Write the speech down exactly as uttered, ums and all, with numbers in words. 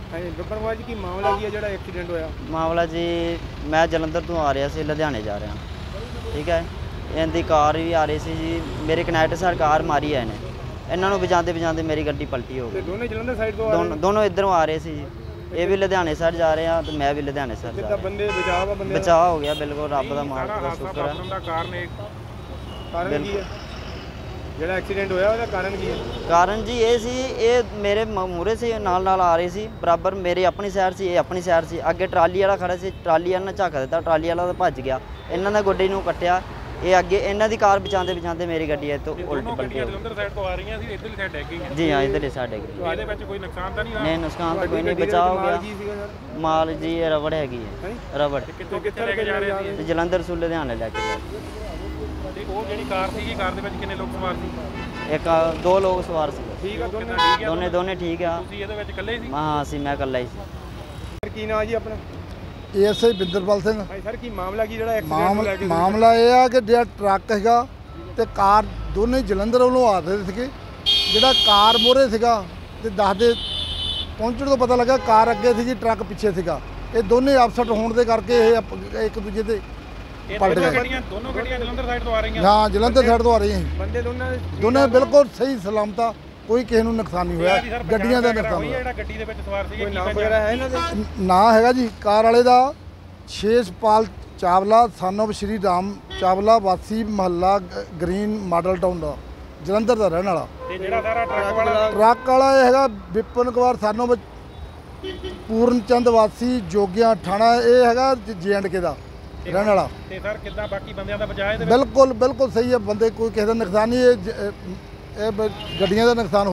हाँ जी बिपिन जी की मामला की है जो एक्सीडेंट होया? मामला जी मैं जलंधर तो आ रहा ਸੀ ਲੁਧਿਆਣੇ ਜਾ ਰਿਹਾ ठीक है इनकी कार भी आ रही सी जी मेरे कनैक्ट साइड कार मारी है इन्हें इन्हों बजाते बजाते मेरी गड्डी पलटी हो गई। दोनों जलंधर साइड तो दोनों दोनों इधरों आ रहे सी जी ये भी लुधियाने साइड जा रहे हैं तो मैं भी लुधियाने साइड जा रहा बंदे बचाव बंदे बचाव हो गया बिल्कुल रब का माल शुक्र है। कारण की है ਜਿਹੜਾ ਐਕਸੀਡੈਂਟ ਹੋਇਆ ਉਹਦਾ ਕਾਰਨ ਕੀ ਹੈ? ਕਾਰਨ ਜੀ ਇਹ ਸੀ ਇਹ ਮੇਰੇ ਮੂਹਰੇ ਸੀ ਨਾਲ ਨਾਲ ਆ ਰਹੇ ਸੀ ਬਰਾਬਰ ਮੇਰੀ ਆਪਣੀ ਸਾਈਡ ਸੀ ਇਹ ਆਪਣੀ ਸਾਈਡ ਸੀ ਅੱਗੇ ਟਰਾਲੀ ਵਾਲਾ ਖੜਾ ਸੀ ਟਰਾਲੀ ਵਾਲਾ ਨੇ ਝੱਕ ਦਿੱਤਾ ਟਰਾਲੀ ਵਾਲਾ ਤਾਂ ਭੱਜ ਗਿਆ ਇਹਨਾਂ ਨੇ ਗੱਡੀ ਨੂੰ ਕੱਟਿਆ ਇਹ ਅੱਗੇ ਇਹਨਾਂ ਦੀ ਕਾਰ ਬਚਾਉਂਦੇ ਬਚਾਉਂਦੇ ਮੇਰੀ ਗੱਡੀ ਇੱਥੋਂ ਉਲਟ ਪਲਟੀ ਜਲੰਧਰ ਸਾਈਡ ਤੋਂ ਆ ਰਹੀਆਂ ਸੀ ਇਧਰਲੀ ਸਾਈਡ ਡਿੱਗ ਗਈਆਂ ਜੀ ਹਾਂ ਇਧਰਲੀ ਸਾਈਡ ਡਿੱਗ ਗਈ। ਇਹਦੇ ਵਿੱਚ ਕੋਈ ਨੁਕਸਾਨ ਤਾਂ ਨਹੀਂ ਹੋਇਆ? ਨਹੀਂ ਨੁਕਸਾਨ ਤਾਂ ਕੋਈ ਨਹੀਂ ਬਚਾਅ ਹੋ ਗਿਆ। ਮਾਲ ਜੀ ਇਹ ਰਬੜ ਹੈਗੀ ਹੈ ਰਬੜ ਕਿੱਥੋਂ ਕਿੱਥੇ ਲੈ ਕੇ ਜਾ ਰਹੇ ਸੀ? ਜਲੰਧਰ ਤੋਂ ਲੁਧਿਆਣੇ ਲੈ ਕੇ ਜਾ ਤੇ ਉਹ ਜਿਹੜੀ ਕਾਰ ਸੀਗੀ ਕਾਰ ਦੇ ਵਿੱਚ ਕਿੰਨੇ ਲੋਕ ਸਵਾਰ ਸੀ? एक दो लोग सवार से ठीक है दोनों दोने दोने ठीक है। ਤੁਸੀਂ ਇਹਦੇ ਵਿੱਚ ਇਕੱਲੇ ਸੀ? हाँ सी मैं कल्ला ही सी। ਸਰ ਕੀ ਨਾਮ ਜੀ ਆਪਣਾ? ਏਐਸਆਈ ਬਿੰਦਰਪਾਲ ਸਿੰਘ। ਭਾਈ ਸਰ ਕੀ ਮਾਮਲਾ ਕੀ ਜਿਹੜਾ ਐਕਸੀਡੈਂਟ ਨੂੰ ਲੈ ਕੇ? ਮਾਮਲਾ ਇਹ ਆ ਕਿ ਜਿਹੜਾ ਟਰੱਕ ਹੈਗਾ ਤੇ ਕਾਰ ਦੋਨੇ ਜਲੰਧਰ ਵੱਲੋਂ ਆ ਰਹੇ ਸੀਗੇ ਜਿਹੜਾ ਕਾਰ ਮੋਰੇ ਸੀਗਾ ਤੇ ਦੱਸਦੇ ਪਹੁੰਚਣ ਤੋਂ ਪਤਾ ਲੱਗਾ ਕਾਰ ਅੱਗੇ ਸੀਗੀ ਟਰੱਕ ਪਿੱਛੇ ਸੀਗਾ ਇਹ ਦੋਨੇ ਅਪਸੈਟ ਹੋਣ ਦੇ ਕਰਕੇ ਇਹ ਅਪ- ਇੱਕ ਦੂਜੇ ਤੇ ਪਲਟ ਗਏ। ਦੋਨੋਂ ਗੱਡੀਆਂ ਜਲੰਧਰ ਸਾਈਡ ਤੋਂ ਆ ਰਹੀਆਂ? ਹਾਂ ਜਲੰਧਰ ਸਾਈਡ ਤੋਂ ਆ ਰਹੀਆਂ ਸੀ ਬੰਦੇ ਦੋਨਾਂ ਦੇ ਦੋਨੇ ਬਿਲਕੁਲ ਸਹੀ ਸਲਾਮਤ ਆ ਕੋਈ ਕਿਸੇ ਨੂੰ ਨੁਕਸਾਨ ਨਹੀਂ ਹੋਇਆ ਗੱਡੀਆਂ ਦਾ ਨੁਕਸਾਨ ਹੋਇਆ। ਜਿਹੜਾ ਗੱਡੀ ਦੇ ਵਿੱਚ ਸਵਾਰ ਸੀਗੇ ਕੋਈ ਨਾਮ ਵਗੈਰਾ ਹੈ ਇਹਨਾਂ ਦੇ? ਨਾਂ ਹੈਗਾ ਜੀ ਕਾਰ ਵਾਲੇ ਦਾ ਸ਼ੇਸ਼ਪਾਲ ਚਾਵਲਾ ਸਾਨੋਬ ਸ਼੍ਰੀ ਰਾਮ ਚਾਵਲਾ ਵਾਸੀ ਮਹੱਲਾ ਗ੍ਰੀਨ ਮਾਡਲ ਟਾਊਨ ਦਾ ਜਲੰਧਰ ਦਾ ਰਹਿਣ ਵਾਲਾ। ਤੇ ਜਿਹੜਾ ਸਾਰਾ ਟਰੱਕ ਵਾਲਾ ਟਰੱਕ ਵਾਲਾ ਇਹ ਹੈਗਾ ਵਿਪਨ ਕੁਮਾਰ ਸਾਨੋਬ ਪੂਰਨ ਚੰਦ ਵਾਸੀ ਜੋਗੀਆਂ ਠਾਣਾ ਇਹ ਹੈਗਾ ਜੇ ਐਂਡ ਕੇ ਦਾ ਰਹਿਣ ਵਾਲਾ। ਤੇ ਸਰ ਕਿੱਦਾਂ ਬਾਕੀ ਬੰਦਿਆਂ ਦਾ ਬਚਾਅ ਇਹਦੇ? ਬਿਲਕੁਲ ਬਿਲਕੁਲ ਸਹੀ ਹੈ ਬੰਦੇ ਕੋਈ ਕਿਸੇ ਦਾ ਨੁਕਸਾਨ ਨਹੀਂ ਇਹ ਜ- ਇਹ ਬ- ਗੱਡੀਆਂ ਦਾ ਨੁਕਸਾਨ